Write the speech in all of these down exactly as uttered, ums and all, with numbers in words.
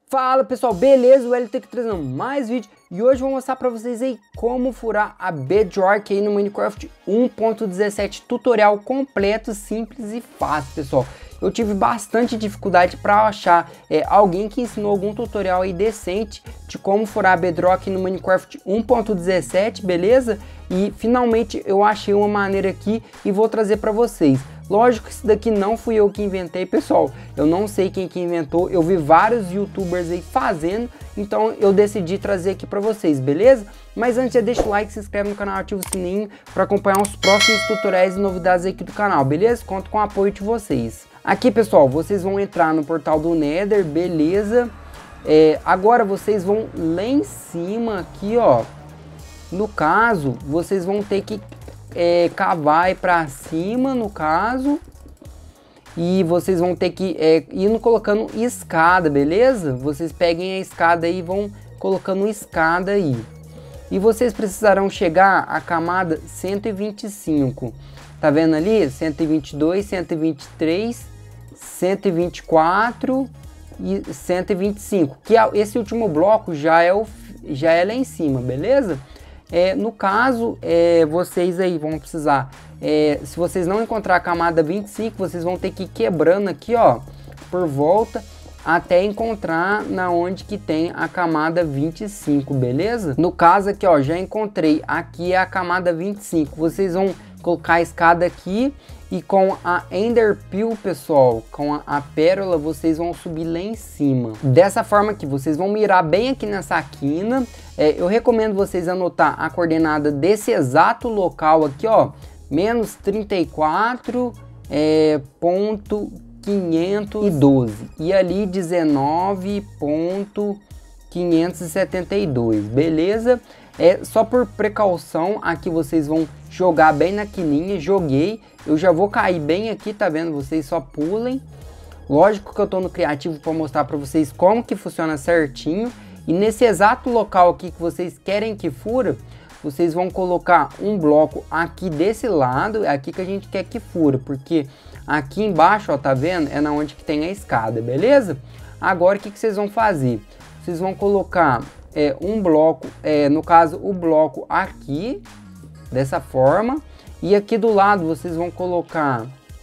Fala pessoal, beleza? O L T aqui trazendo mais vídeo e hoje eu vou mostrar pra vocês aí como furar a Bedrock aí no Minecraft um ponto dezessete, tutorial completo, simples e fácil, pessoal. Eu tive bastante dificuldade para achar é, alguém que ensinou algum tutorial aí decente de como furar a Bedrock no Minecraft um ponto dezessete, beleza? E finalmente eu achei uma maneira aqui e vou trazer para vocês. Lógico que isso daqui não fui eu que inventei, pessoal. Eu não sei quem que inventou. Eu vi vários youtubers aí fazendo, então eu decidi trazer aqui para vocês, beleza? Mas antes, deixa o like, se inscreve no canal, ativa o sininho para acompanhar os próximos tutoriais e novidades aqui do canal, beleza? Conto com o apoio de vocês. Aqui, pessoal, vocês vão entrar no portal do Nether, beleza? É, agora vocês vão lá em cima aqui, ó. No caso, vocês vão ter que É, cavar para cima, no caso, e vocês vão ter que é, ir colocando escada, beleza? Vocês peguem a escada aí e vão colocando escada aí, e vocês precisarão chegar à camada cento e vinte e cinco, tá vendo ali? cento e vinte e dois, cento e vinte e três, cento e vinte e quatro e cento e vinte e cinco, que esse último bloco já é, o, já é lá em cima, beleza? É, no caso, é, vocês aí vão precisar, é, se vocês não encontrar a camada vinte e cinco, vocês vão ter que ir quebrando aqui, ó, por volta, até encontrar na onde que tem a camada vinte e cinco, beleza? No caso aqui, ó, já encontrei, aqui é a camada vinte e cinco, vocês vão colocar a escada aqui e com a Ender Pearl, pessoal, com a, a pérola, vocês vão subir lá em cima. Dessa forma aqui, vocês vão mirar bem aqui nessa quina. É, eu recomendo vocês anotar a coordenada desse exato local aqui, ó, menos trinta e quatro ponto quinhentos e doze e ali dezenove ponto quinhentos e setenta e dois, beleza? É só por precaução, aqui vocês vão jogar bem na quininha. Joguei, eu já vou cair bem aqui, tá vendo? Vocês só pulem. Lógico que eu tô no criativo para mostrar para vocês como que funciona certinho. E nesse exato local aqui que vocês querem que fura, vocês vão colocar um bloco aqui desse lado, é aqui que a gente quer que fura, porque aqui embaixo, ó, tá vendo? É na onde que tem a escada, beleza? Agora o que que vocês vão fazer? Vocês vão colocar é, um bloco, é, no caso o bloco aqui, dessa forma, e aqui do lado vocês vão colocar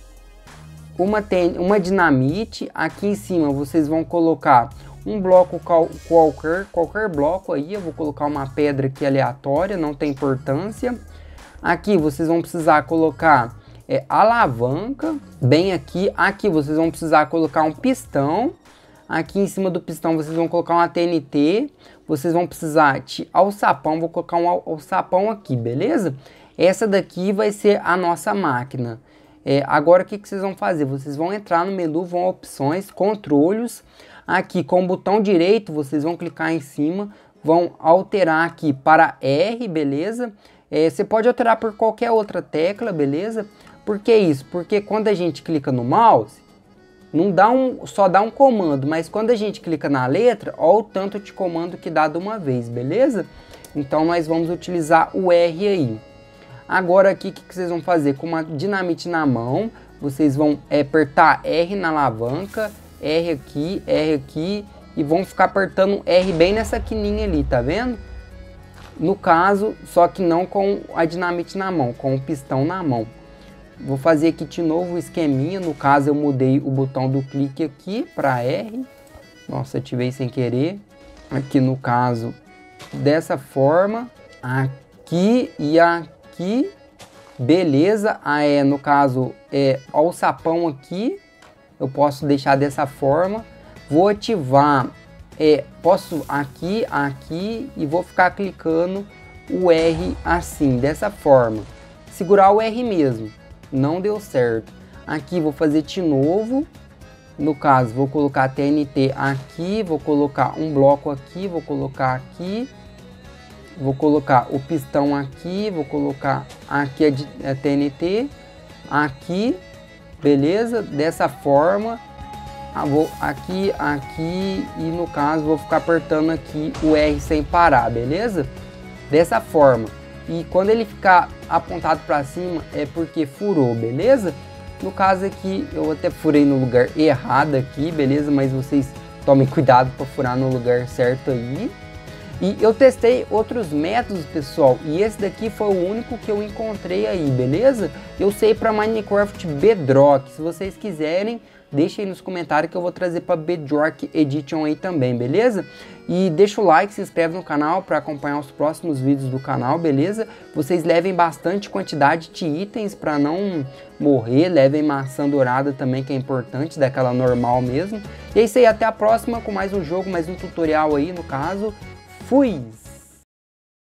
uma, ten, uma dinamite, aqui em cima vocês vão colocar um bloco qualquer, qualquer bloco aí, eu vou colocar uma pedra aqui aleatória, não tem importância. Aqui vocês vão precisar colocar é, alavanca, bem aqui, aqui vocês vão precisar colocar um pistão, aqui em cima do pistão vocês vão colocar uma T N T, vocês vão precisar de alçapão, vou colocar um alçapão aqui, beleza? Essa daqui vai ser a nossa máquina. É, agora o que, que vocês vão fazer? Vocês vão entrar no menu, vão opções, controles, aqui com o botão direito vocês vão clicar em cima, vão alterar aqui para R, beleza? É, você pode alterar por qualquer outra tecla, beleza? Por que isso? Porque quando a gente clica no mouse, não dá um, só dá um comando, mas quando a gente clica na letra, ó o tanto de comando que dá de uma vez, beleza? Então nós vamos utilizar o R aí. Agora aqui, o que, que vocês vão fazer? Com uma dinamite na mão, vocês vão é, apertar R na alavanca, R aqui, R aqui, e vão ficar apertando R bem nessa quininha ali, tá vendo? No caso, só que não com a dinamite na mão, com o pistão na mão. Vou fazer aqui de novo o esqueminha, no caso eu mudei o botão do clique aqui para R. Nossa, ativei sem querer. Aqui no caso, dessa forma, aqui e aqui, beleza. Ah, é, no caso, é alçapão aqui, eu posso deixar dessa forma. Vou ativar, é, posso aqui, aqui e vou ficar clicando o R assim, dessa forma. Segurar o R mesmo. Não deu certo. Aqui vou fazer de novo. No caso, vou colocar a T N T aqui, vou colocar um bloco aqui, vou colocar aqui, vou colocar o pistão aqui, vou colocar aqui a, a T N T aqui, beleza? Dessa forma, vou aqui, aqui e no caso vou ficar apertando aqui o R sem parar, beleza? Dessa forma. E quando ele ficar apontado para cima é porque furou, beleza? No caso aqui eu até furei no lugar errado aqui, beleza? Mas vocês tomem cuidado para furar no lugar certo aí. E eu testei outros métodos, pessoal, e esse daqui foi o único que eu encontrei aí, beleza? Eu sei para Minecraft Bedrock. Se vocês quiserem, deixa aí nos comentários que eu vou trazer para Bedrock Edition aí também, beleza? E deixa o like, se inscreve no canal para acompanhar os próximos vídeos do canal, beleza? Vocês levem bastante quantidade de itens para não morrer, levem maçã dourada também, que é importante, daquela normal mesmo. E é isso aí, até a próxima com mais um jogo, mais um tutorial aí no caso. Fui!